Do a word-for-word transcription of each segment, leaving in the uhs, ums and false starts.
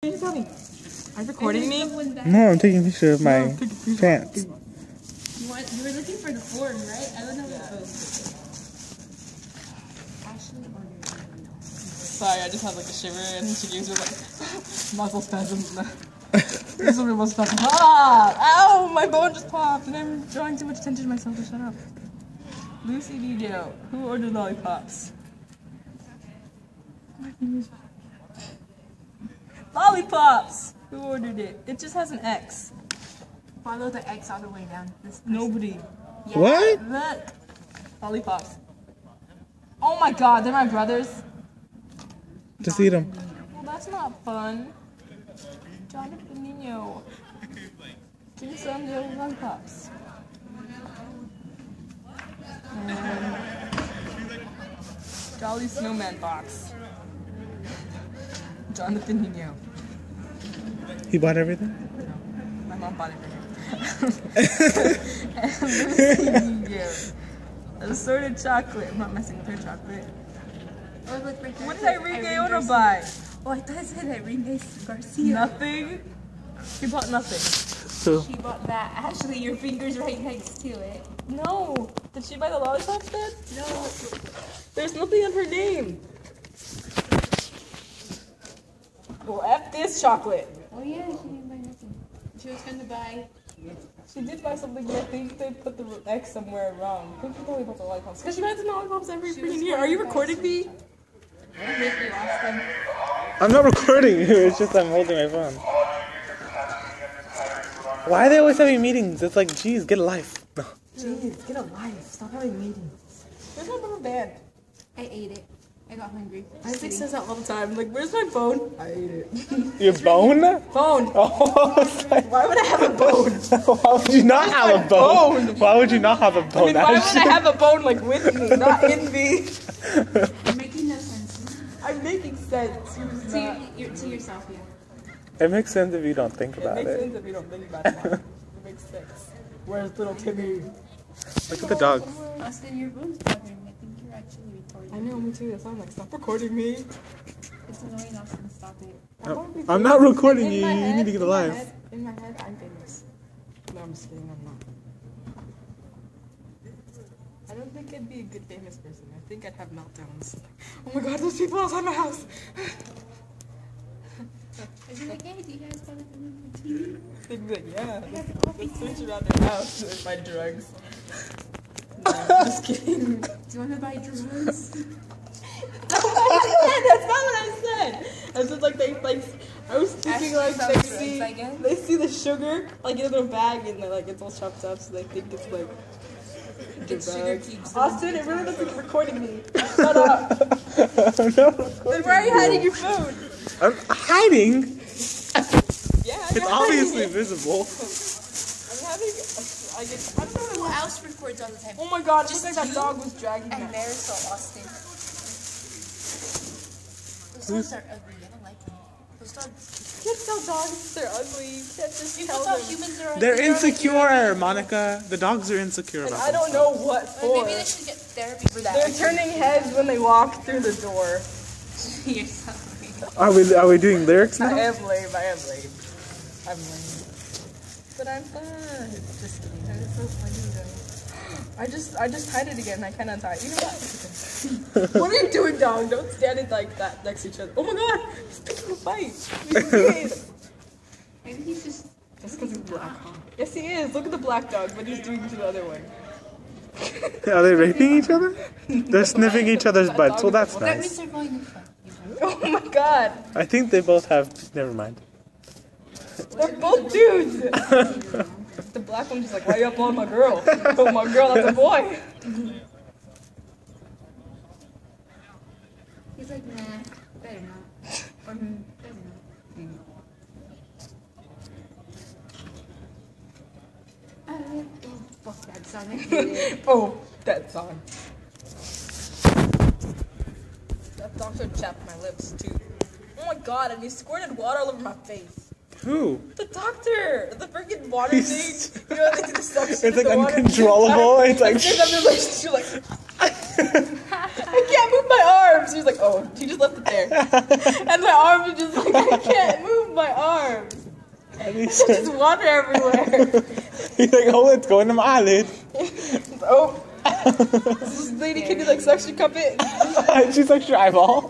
you tell me? Are you recording me? No, I'm taking a picture of my no, pants. You, want, you were looking for the form, right? I don't know what it was. Ashley ordered. Sorry, I just had like a shiver and she gives me like muscle spasms. This will be muscle spasms. Ah! Ow! My bone just popped and I'm drawing too much attention to myself to shut up. Lucy Video. Who ordered lollipops? My fingers. Lollipops! Who ordered it? It just has an X. Follow the X all the way down. This Nobody. yeah. What? Look. Lollipops. Oh my god, they're my brothers. Just eat them. Well, that's not fun. Jonathan Nino. Give me some of your lollipops. And Jolly Snowman box. Jonathan Nino. He bought everything? My mom bought it for him. And Lucy Nino. Assorted chocolate. I'm not messing with her chocolate. Oh, look, right there. What did Enrique Oro buy? Oh, I thought it said Enrique Garcia. Nothing? He bought nothing. So, She bought that. Actually, your finger's right next to it. No. Did she buy the lollipops then? No. There's nothing on her name. Well, F this chocolate. Oh, yeah, she didn't buy nothing. She was going to buy. She did buy something, but I think they put the X somewhere wrong. I think she probably bought the lollipops. Because she buys the lollipops every She was freaking year. Are you going to buy recording me? Make you lost them. I'm not recording you, it's just I'm holding my phone. Why are they always having meetings? It's like, geez, get a life. No. Jeez, get a life. Stop having meetings. Where's my rubber band? I ate it. I got hungry. Isaac says that all the time. Like, where's my phone? I ate it. Your bone? Phone. Oh, it's like, Why would I have a bone? why would you not have a bone? bone? Why would you not have a I bone? mean, why would I have a bone, like, with me, not in me? You're making no sense. I'm making sense. You're To, not. your, to yourself, yeah. It makes sense if you don't think It about makes it. sense if you don't think about it. It makes sense. Where's little Timmy? Look at the dog. Austin, your phone's bothering me. I think you're actually recording. I know, me too. That's why I'm like, stop recording me. It's annoying, Austin. Stop it. I wanna be I'm not famous. recording In you. my You head- need to get in a my life. head- In my head, I'm famous. No, I'm just kidding. I'm not. I don't think I'd be a good famous person. I think I'd have meltdowns. Oh my god, there's people outside my house. Is it like, hey, do you guys want to come in for tea? They'd be like, yeah, I have let's, coffee let's search time. around their house and buy drugs. No, I'm just kidding. Do you want to buy drugs? That's not what I said. That's not what I said. I said like they like. I was thinking like Ashley they sells drugs, see I guess. they see the sugar like in a little bag and they're like it's all chopped up, so they think it's like. It's sugar drugs. cubes. Austin, it really looks like you're recording me. Shut up. I'm not recording Then why are you hiding your phone? I'm hiding? Yeah, It's you're obviously hiding it. visible. I'm having. I get. I don't know. Who else records all the time? Oh my god, it Just looks like that you dog was dragging And me. Marisol, Austin. Those dogs are ugly. I don't like them. Those dogs. You can't tell dogs they're ugly. You can't just You tell can tell them. humans are ugly. They're like insecure, Monica. The dogs are insecure And about I don't themselves. know what But for. maybe they should get therapy for that. They're turning heads when they walk through the door. You're so lame. Are we, are we doing lyrics I now? am lame, I am lame. I'm lame. But I'm fun. Just kidding. That is so funny though. I just I just tied it again. I can't untie it. You know what? What are you doing, dog? Don't stand it like that next to each other. Oh my god! He's picking a fight. He's weird. Maybe he's just. Just because he's black, huh? Yes, he is. Look at the black dog, but he's doing to the other one. Are they raping each other? They're sniffing each other's That butts. dog Well, is- that's That means nice. they're going to fight. Oh my god! I think they both have. Never mind. They're both dudes! The black one's just like, why you up on my girl? Oh, my girl, that's a boy! He's like, nah, better not. Or, hmm, better not. Uh, oh, fuck that song. I hate it. Oh, that song. That doctor chapped my lips too. Oh my god, and he squirted water all over my face. Who? The doctor! The freaking water thing. You know, they do the suction. It's like the water. uncontrollable. It's like. And then I'm like, she's like, I can't move my arms. He's like, oh, he just left it there. And my arms are just like, I can't move my arms. And he There's said, water everywhere. he's like, oh, it's going to my eyelid. Oh. This lady, can you like suction cup it? She's like, your eyeball.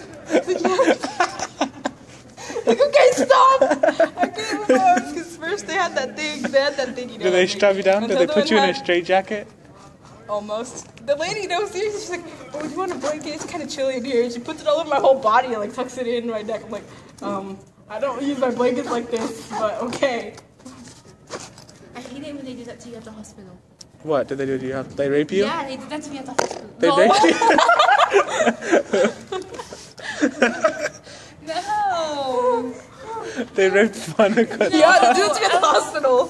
Like, okay, stop! I couldn't move on because first they had that thing, they had that thing, you know. Do they that strap you down? thing. Do And they the put other you in one a had- straitjacket? Almost. The lady, no, seriously, she's like, oh, do you want a blanket? It's kind of chilly in here. And she puts it all over my whole body and like tucks it in my neck. I'm like, um, I don't use my blankets like this, but okay. I hate it when they do that to you at the hospital. What did they do to you? They rape you? Yeah, they did that to me at the hospital. They no. raped No. you? They raped Monica. Yeah, they do it to me at the hospital.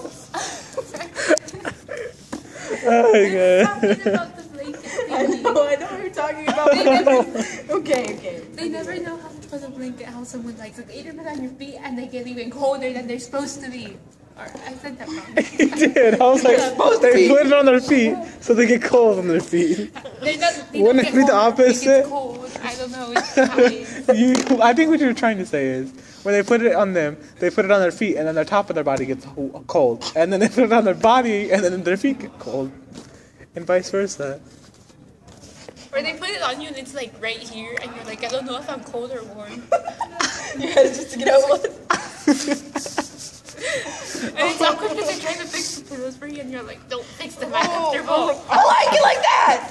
Oh my god. Talking about the blanket I thingy. know, I know what you're talking about. Okay, okay. They never know how to put a blanket, how someone likes it. They either put it on your feet and they get even colder than they're supposed to be. Or I said that wrong. He did. I was like, they put it on their feet so they get cold on their feet. They're not, they Wouldn't don't it be get the warm, they opposite? get cold. I don't know. It's fine. You, I think what you're trying to say is when they put it on them, they put it on their feet, and then the top of their body gets ho- cold, and then they put it on their body, and then their feet get cold, and vice versa. Or they put it on you and it's like right here, and you're like, I don't know if I'm cold or warm. Yeah, just to get out one. And it's awkward because they're trying to fix the pillows for you, and you're like, don't fix them. I have their I ball. like it like that!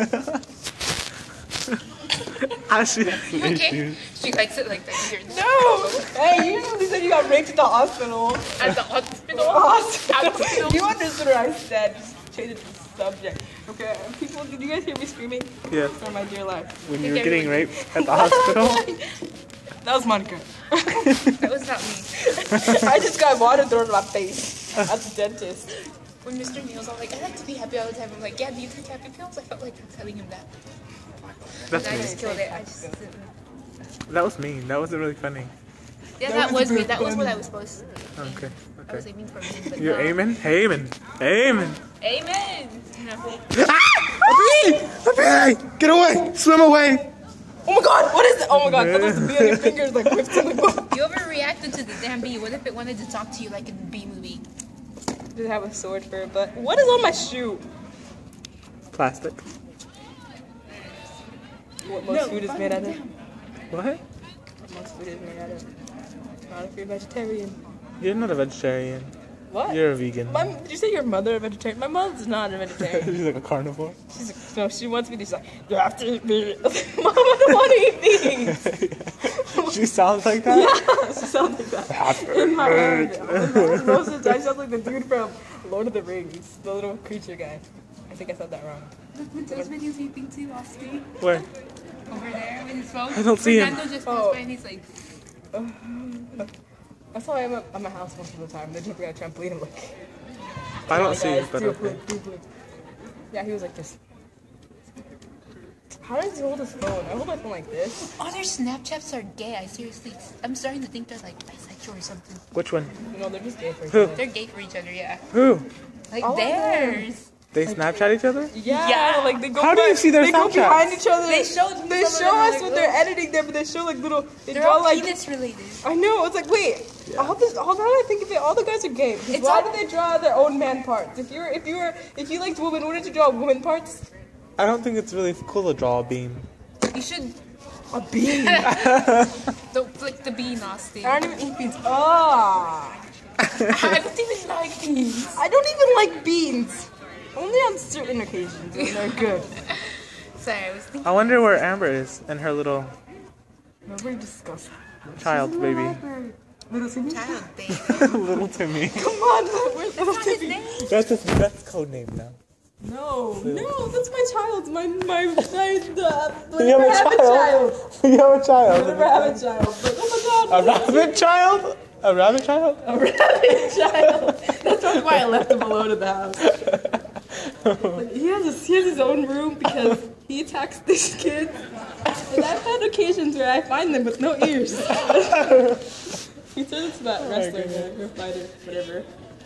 I see You okay? She likes it like that. You're No! Hey, you usually said you got raped at the hospital. At the hospital. Hospital. You understood what I said. Just change the subject. Okay, people, did you guys hear me screaming? Yeah. For my dear life. When you were getting raped at the hospital. That was Monica. That was not me. I just got water thrown in my face at the dentist. When Mister Neil's all like, I like to be happy all the time. I'm like, yeah, do you take happy pills? I felt like I'm telling him that. That's And I mean. just killed it. I just didn't. That was mean. That wasn't really funny. Yeah, That that was was me. very That was what funny. I was supposed to do. Okay. I was Okay. aiming for me, but You're no. aiming? Aiming. Aiming. Amen. No. Hey, get away! Swim away! Oh my god, what is it? Oh my god, that was the bee on your fingers like whipped in the book. You overreacted to the damn bee. What if it wanted to talk to you like in the bee movie? Did it have a sword for it, but what is on my shoe? Plastic. What most food is made out of? What? What most food is made out of? Not if you're vegetarian. You're not a vegetarian. What? You're a vegan. My, did you say your mother a vegetarian? My mother's not a vegetarian. She's like a carnivore. She's like, no, she wants me to. She's like, you have to eat meat. Mom, I don't want to eat meat. She sounds like that? Yeah, she sounds like that. In my head. Most of the time, she sounds like the dude from Lord of the Rings, the little creature guy. I think I said that wrong. Look at those videos you think too, Austin. Where? Over there with his phone. I don't see him. Fernando just Oh. passed by and he's like, That's how I am at, at my house most of the time. They're jumping on a trampoline. I'm like, I don't "Oh, see guys, it, but do a okay. flip, do a flip." Yeah, he was like this. How does he hold his phone? I hold my phone like this. oh, their Snapchats are gay. I seriously, I'm starting to think they're like bisexual or something. Which one? You know, they're just gay for each Who? other. They're gay for each other, yeah. Who? Like All of them. theirs. They Snapchat each other? Yeah, Yeah. like they go. How do you behind- see their They go Snapchats? behind each other. They showed me They some of show them, us like, when they're oh. editing them, but they show like little. They They're draw all like. penis related. I know. It's like wait. All this. All now that I think of it, all the guys are gay. Because It's why all- do they draw their own man parts? If you were, if you were, if you liked women, wouldn't you draw woman parts? I don't think it's really cool to draw a beam. You should A bean. don't flick the bean, Austin. I don't even eat beans. Ah. I don't even like beans. I don't even like beans. Only on certain occasions when they're good. Sorry, I was thinking. I wonder where Amber is and her little No, we're disgusting. child baby. Little Timmy. Child thing. Little Timmy. Come on, where's little That's not his Timmy? name. That's his that's code name now. No, no, that's my child. My my my. Uh, You have whenever I a have a child. child. You have a child. Whenever I have a child. But, oh my A god. rabbit child? A rabbit child? A rabbit child. That's probably why I left him alone in the house. Like, he has a, he has his own room because he attacks these kids. And I've had occasions where I find them with no ears. He turns into that wrestler guy or fighter, whatever.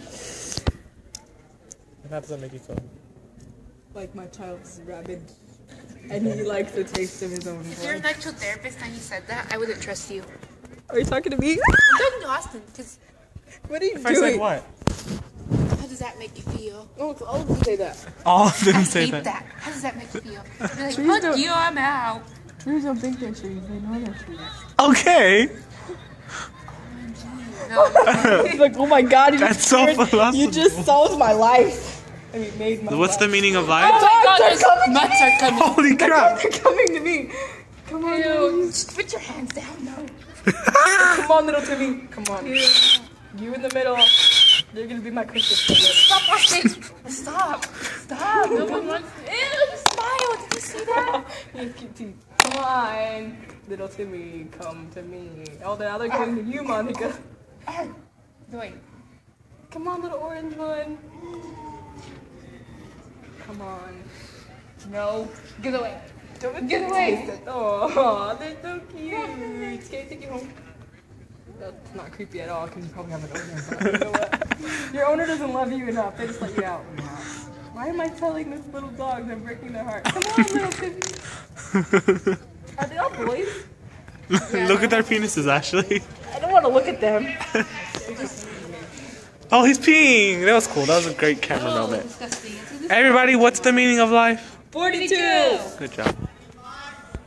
And how does that make you feel? Like my child's rabid, and he likes the taste of his own If you're an blood. actual therapist and you said that, I wouldn't trust you. Are you talking to me? I'm talking to Austin, because What are you If I doing? said what? how does that make you feel? Oh, all of them say that. All of them I say hate that. that. How does that make you feel? You're like, Trees fuck don't- you, I'm out. Trees don't think they're trees. They know they're trees. Okay. No, He's like, oh my god, you That's just, so scared- philosophical. you just solved my life. I mean, made my What's the life. meaning of oh life? my god, They're there's coming. nuts are coming. Holy crap. They're coming to me. Come on, Ew, just put your hands down, no. come on, little Timmy. Come on. You in the middle. You're gonna be my Christmas present. Stop watching. Stop. Stop. No one wants. Ew, you smile. Did you see that? He has cute teeth. Come on, little Timmy, come to me. Oh, the other come to you, Monica. Wait. Come on, little orange one. Come on. No. Get away. Don't Get away. Oh, they're so cute. Can I take you home? That's not creepy at all because you probably have an owner. But you know what? Your owner doesn't love you enough. They just let you out. Why am I telling this little dog I'm breaking their heart? Come on, little Timmy. Are they all boys? Look at their penises, Ashley. I don't want to look at them. Oh, he's peeing. That was cool. That was a great camera Oh, moment. disgusting. Everybody, what's the meaning of life? forty-two. Good job.